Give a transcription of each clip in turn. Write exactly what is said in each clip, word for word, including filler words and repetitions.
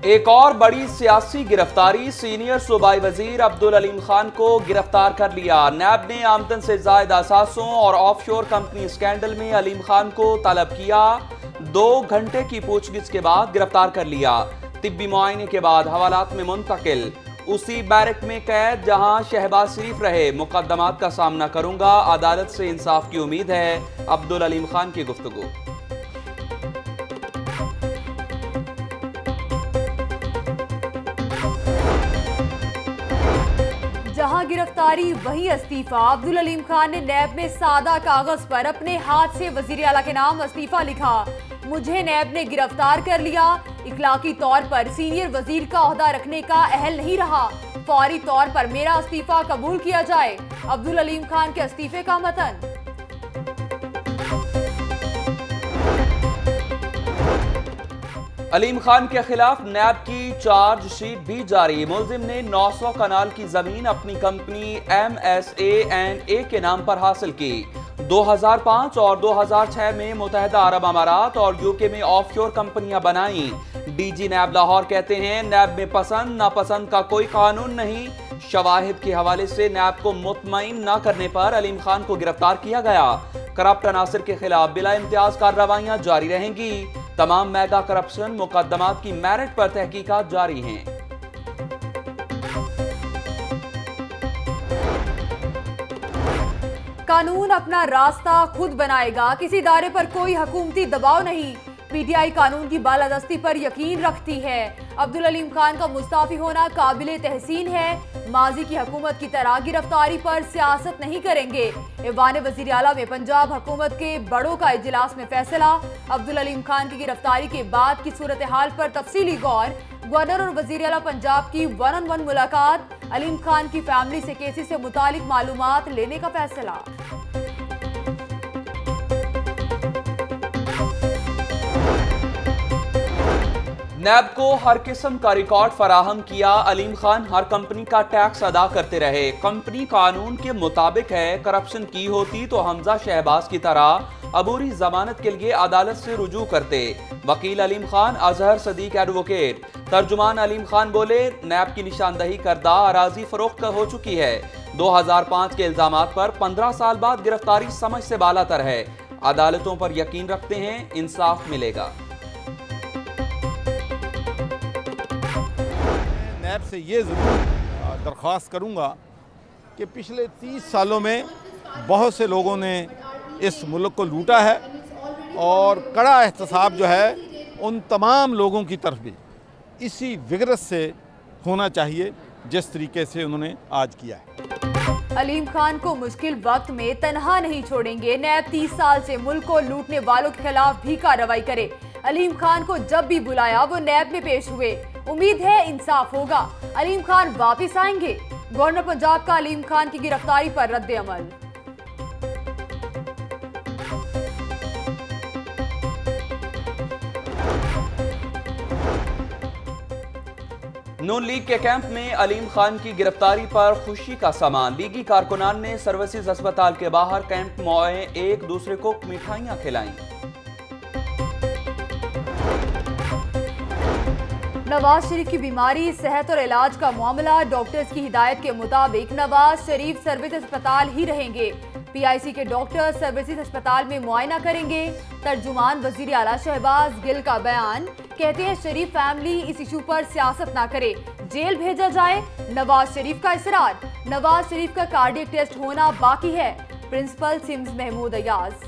एक और बड़ी सियासी गिरफ्तारी, सीनियर सूबाई वजीर अब्दुल अलीम खान को गिरफ्तार कर लिया। नैब ने आमदन से जायद असासों और ऑफशोर कंपनी स्कैंडल में अलीम खान को तलब किया। दो घंटे की पूछगिछ के बाद गिरफ्तार कर लिया। तिब्बी मुआयने के बाद हवालात में मुंतकिल, उसी बैरक में कैद जहां शहबाज शरीफ रहे। मुकदमात का सामना करूंगा, अदालत से इंसाफ की उम्मीद है, अब्दुल अलीम खान की गुफ्तगू। जहां गिरफ्तारी वहीं इस्तीफा। अब्दुल अलीम खान ने नैब में सादा कागज पर अपने हाथ से वजीर आला के नाम इस्तीफा लिखा। मुझे नैब ने गिरफ्तार कर लिया, इखलाकी तौर पर सीनियर वजीर का ओहदा रखने का अहल नहीं रहा, फौरी तौर पर मेरा इस्तीफा कबूल किया जाए। अब्दुल अलीम खान के इस्तीफे का मतन। अलीम खान के खिलाफ नैब की चार्जशीट भी जारी। मुलजिम ने नौ सौ कनाल की जमीन अपनी company M S A and A K नाम पर हासिल की। दो हज़ार पाँच और दो हज़ार छह में मुत्तहिदा अरब अमारात और यूके में ऑफशोर कंपनियां बनाई। डीजी नैब लाहौर कहते हैं, नैब में पसंद नापसंद का कोई कानून नहीं। शवाहिद के हवाले से नैब को मुतमईन न करने पर अलीम खान को गिरफ्तार किया गया। करप्ट अनासिर के खिलाफ बिला इम्तियाज कार्रवाइयां जारी रहेंगी। तमाम मेगा करप्शन मुकदमात की मेरिट पर तहकीकात जारी हैं। कानून अपना रास्ता खुद बनाएगा, किसी इदारे पर कोई हुकूमती दबाव नहीं। पीटीआई कानून की बालादस्ती पर यकीन रखती है। अब्दुल अलीम खान का मुस्ताफी होना काबिले तहसीन है। माजी की हुकूमत की तरह गिरफ्तारी पर सियासत नहीं करेंगे। ऐवान वज़ीर आला में पंजाब हुकूमत के बड़ों का इजलास में फैसला। अब्दुल अलीम खान की गिरफ्तारी के बाद की सूरत हाल पर तफसीली गौर। गवर्नर और वज़ीर आला पंजाब की वन ऑन वन मुलाकात। अलीम खान की फैमिली से केसी से मुतालिक मालूमात लेने का फैसला। नैब को हर किस्म का रिकॉर्ड फराहम किया। अलीम खान हर कंपनी का टैक्स अदा करते रहे। कंपनी कानून के मुताबिक है, करप्शन की होती तो हमजा शहबाज की तरह अबूरी जमानत के लिए अदालत से रुजू करते। वकील अलीम खान अजहर सदीक एडवोकेट। तर्जुमान अलीम खान बोले, नैब की निशानदही करदा अराजी फरोख्त हो चुकी है। दो हजार पाँच के इल्जामात पर पंद्रह साल बाद गिरफ्तारी समझ से बालातर है। अदालतों पर यकीन रखते हैं, इंसाफ मिलेगा। नैब से ये ज़रूर दरख्वास्त करूँगा कि पिछले तीस सालों में बहुत से लोगों ने इस मुल्क को लूटा है और कड़ा एहतसाब जो है उन तमाम लोगों की तरफ भी इसी विगरस से होना चाहिए जिस तरीके से उन्होंने आज किया है। अलीम खान को मुश्किल वक्त में तनहा नहीं छोड़ेंगे। नैब तीस साल से मुल्क को लूटने वालों के खिलाफ भी कार्रवाई करे। अलीम खान को जब भी बुलाया वो नैब में पेश हुए। उम्मीद है इंसाफ होगा, अलीम खान वापस आएंगे। गवर्नर पंजाब का अलीम खान की गिरफ्तारी पर रद्द अमल। नून लीग के कैंप में अलीम खान की गिरफ्तारी पर खुशी का सामान। लीगी कारकुनान ने सर्विसेज अस्पताल के बाहर कैंप में एक दूसरे को मिठाइयां खिलाईं। नवाज शरीफ की बीमारी, सेहत और इलाज का मामला। डॉक्टर्स की हिदायत के मुताबिक नवाज शरीफ सर्विस अस्पताल ही रहेंगे। पीआईसी के डॉक्टर सर्विसेज अस्पताल में मुआयना करेंगे। तर्जुमान वजीर आला शहबाज गिल का बयान, कहते हैं शरीफ फैमिली इस इशू पर सियासत ना करे, जेल भेजा जाए। नवाज शरीफ का इसरार, नवाज शरीफ का कार्डियक टेस्ट होना बाकी है। Principal SIMS Mahmood Ayaz.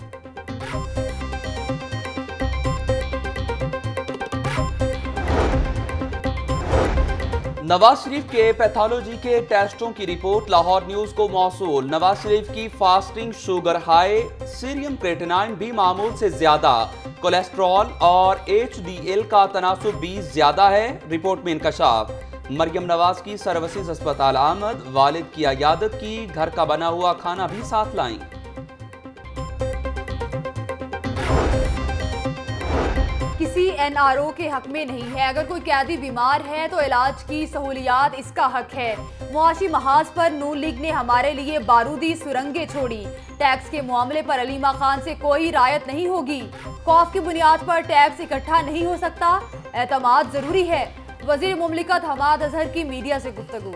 नवाज शरीफ के पैथोलॉजी के टेस्टों की रिपोर्ट लाहौर न्यूज को मौसूल। नवाज शरीफ की fasting sugar high, serum creatinine भी मामूल से ज्यादा, कोलेस्ट्रॉल और एच डी एल का तनासुब भी ज्यादा है। रिपोर्ट में इंकशाफ। मरियम नवाज की सर्विसेज अस्पताल आमद, वालिद की अयादत की, घर का बना हुआ खाना भी साथ लाई। किसी एनआरओ के हक में नहीं है। अगर कोई कैदी बीमार है तो इलाज की सहूलियात इसका हक है। मुआशी महाज पर नून लीग ने हमारे लिए बारूदी सुरंगें छोड़ी। टैक्स के मामले पर अलीमा खान से कोई रायत नहीं होगी। खौफ की बुनियाद पर टैक्स इकट्ठा नहीं हो सकता। एतमाद जरूरी है। वजीर मुमलिकत हमाद अजहर की मीडिया से गुफ्तगू।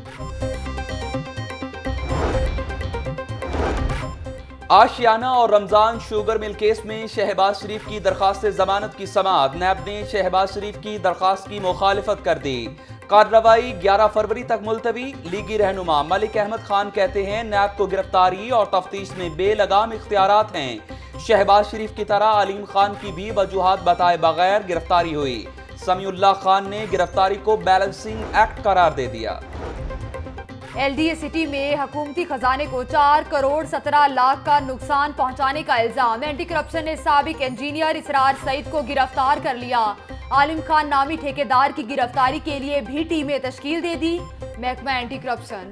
आशियाना और रमजान शुगर मिल केस में शहबाज शरीफ की दरखास्त जमानत की समाअत। नैब ने शहबाज शरीफ की दरखास्त की मुखालिफत कर दी। कार्रवाई ग्यारह फरवरी तक मुलतवी। लीगी रहनुमा मलिक अहमद खान कहते हैं नैब को गिरफ्तारी और तफ्तीश में बेलगाम इख्तियारात हैं। शहबाज शरीफ की तरह अलीम खान की भी वजूहात बताए बगैर गिरफ्तारी हुई। समीउल्लाह खान ने गिरफ्तारी को बैलेंसिंग एक्ट करार दे दिया। एलडीए सिटी में हुकूमती खजाने को चार करोड़ सत्रह लाख का नुकसान पहुंचाने का इल्जाम। एंटी करप्शन ने साबिक इंजीनियर इसरार सईद को गिरफ्तार कर लिया। आलिम खान नामी ठेकेदार की गिरफ्तारी के लिए भी टीमें तश्कील दे दी। महकमा एंटी करप्शन।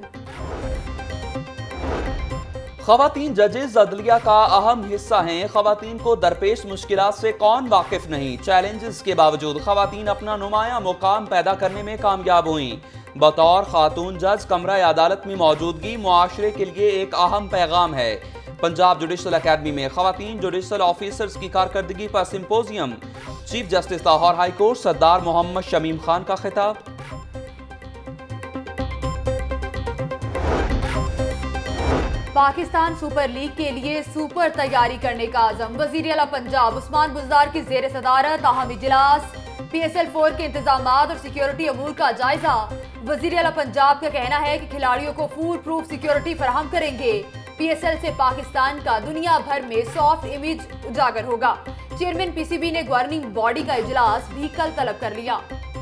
खवातीन जजेस अदलिया का अहम हिस्सा हैं। खवातीन को दरपेश मुश्किलात से कौन वाकिफ नहीं। चैलेंजेस के बावजूद खवातीन अपना नुमाया मुकाम पैदा करने में कामयाब हुई। बतौर खातून जज कमरा अदालत में मौजूदगी मुआशरे के लिए एक अहम पैगाम है। पंजाब जुडिशल अकेडमी में खवातीन जुडिशल ऑफिसर्स की कारकर्दगी पर symposium. Chief justice Lahore high court Sardar Mohammad Shamim Khan का खिताब। पाकिस्तान सुपर लीग के लिए सुपर तैयारी करने का आज़म। वजीर आला पंजाब उस्मान बुज़दार की जेर सदारत अहम इजलास। पी एस एल फोर के इंतजाम और सिक्योरिटी अमूर का जायजा। वजीर आला पंजाब का कहना है कि खिलाड़ियों को फूल प्रूफ सिक्योरिटी फराहम करेंगे। पी एस एल से पाकिस्तान का दुनिया भर में सॉफ्ट इमेज उजागर होगा। चेयरमैन पी सी बी ने गवर्निंग बॉडी का इजलास भी कल तलब कर लिया।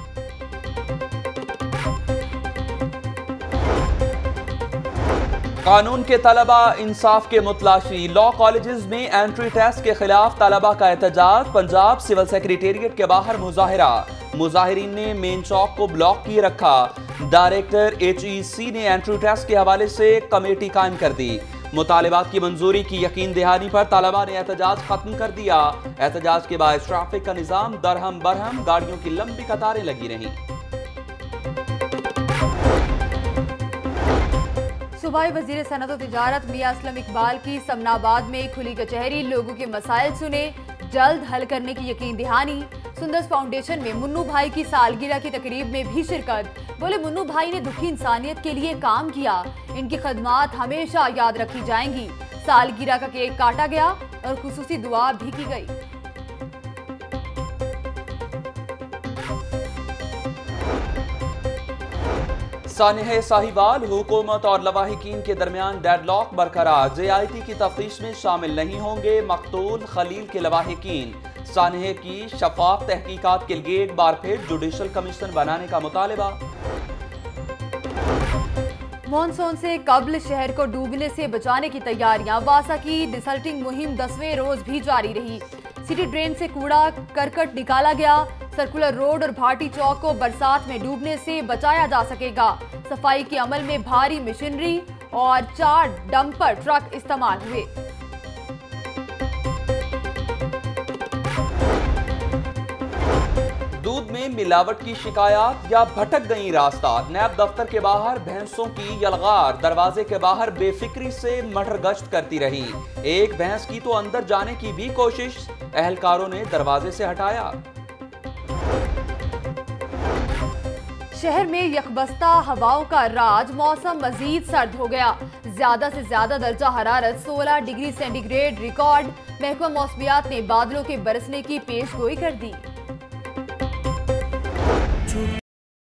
कानून के तलबा इंसाफ के मुतलाशी। लॉ कॉलेजेस में एंट्री टेस्ट के खिलाफ तलबा का एहतजाज। पंजाब सिविल सेक्रेटेरिएट के बाहर मुजाहिरा। मुजाहिरीन ने मेन चौक को ब्लॉक किए रखा। डायरेक्टर एच ई सी ने एंट्री टेस्ट के हवाले से कमेटी कायम कर दी। मुतालिबात की मंजूरी की यकीन दहानी पर तलबा ने एहतजाज खत्म कर दिया। एहतजाज के बाद ट्रैफिक का निजाम दरहम बरहम, गाड़ियों की लंबी कतारें लगी रहीं। सूबाई वजीर सनत और तिजारत मियां असलम इकबाल की समनाबाद में खुली कचहरी। लोगों के मसाइल सुने, जल्द हल करने की यकीन दहानी। सुंदस फाउंडेशन में मुन्नू भाई की सालगिरह की तकरीब में भी शिरकत। बोले मुन्नू भाई ने दुखी इंसानियत के लिए काम किया। इनकी खदमात हमेशा याद रखी जाएंगी। सालगिरह का केक काटा गया और खुसूसी दुआ भी की गई। सानिह साहिवाल हुकूमत और लवाहिकीन के दरमियान डेडलॉक बरकरार। जे आई टी की तफ्तीश में शामिल नहीं होंगे मकतूल खलील के लवाहिकीन। सानिह की शफाफ तहकीकात के लिए एक बार फिर जुडिशल कमीशन बनाने का मुतालिबा। मॉनसून से कबल शहर को डूबने से बचाने की तैयारियां। वासा की डिसल्टिंग मुहिम दसवें रोज भी जारी रही। सिटी ड्रेन से कूड़ा करकट निकाला गया। सर्कुलर रोड और भाटी चौक को बरसात में डूबने से बचाया जा सकेगा। सफाई के अमल में भारी मशीनरी और चार डंपर ट्रक इस्तेमाल हुए। दूध में मिलावट की शिकायत या भटक गई रास्ता। नैब दफ्तर के बाहर भैंसों की यलगार। दरवाजे के बाहर बेफिक्री से मटर गश्त करती रही। एक भैंस की तो अंदर जाने की भी कोशिश, अहलकारों ने दरवाजे से हटाया। शहर में यकबस्ता हवाओं का राज। मौसम मजीद सर्द हो गया। ज्यादा से ज्यादा दर्जा हरारत सोलह डिग्री सेंटीग्रेड रिकॉर्ड। महकमा मौसमियात ने बादलों के बरसने की पेशगोई कर दी।